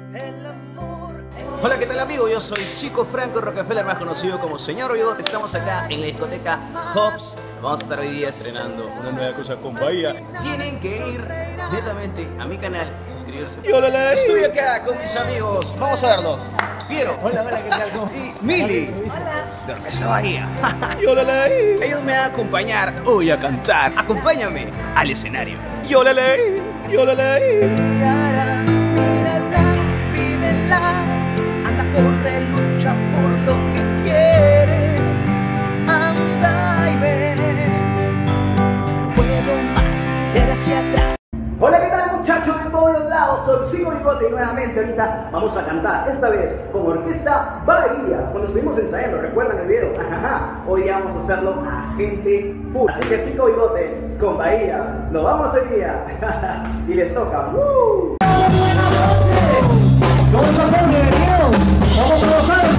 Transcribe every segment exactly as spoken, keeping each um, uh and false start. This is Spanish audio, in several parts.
Hola, ¿qué tal, amigo? Yo soy Zico Franco Rockefeller, más conocido como Señor Bigote. Estamos acá en la discoteca Hops. Vamos a estar hoy día estrenando una nueva cosa con Bahía. Tienen que ir netamente a mi canal, suscribirse. Y hola, la Estoy acá con mis amigos. Vamos a verlos. Piero. Hola, hola, ¿qué tal? ¿Cómo? Y Mili. De Orquesta Bahía. Y hola, la Ellos me van a acompañar hoy a cantar. Acompáñame al escenario. Y hola, la Y hola, la Corre, lucha por lo que quieres, anda y ve, no puedo más ver hacia atrás. Hola, ¿qué tal, muchachos de todos los lados? Soy Zico Bigote y nuevamente ahorita vamos a cantar, esta vez con Orquesta Bahía. Cuando estuvimos ensayando, ¿recuerdan el video? Ajaja. Hoy día vamos a hacerlo a gente full. Así que Zico Bigote con Bahía, nos vamos hoy día y les toca. ¡Woo! Vamos a poner, vamos a gozar.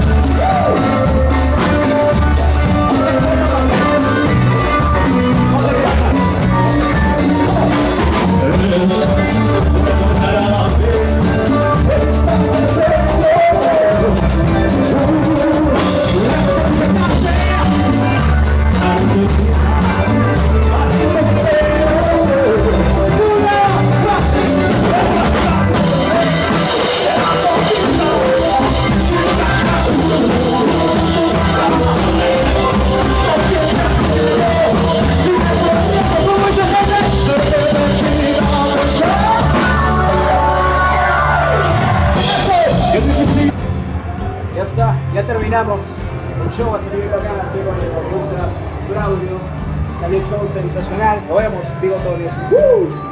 Ya está, ya terminamos. El show va a salir acá, así con el orquesta, Claudio. Salió el show sensacional. Nos vemos, Bigotones. ¡Uh!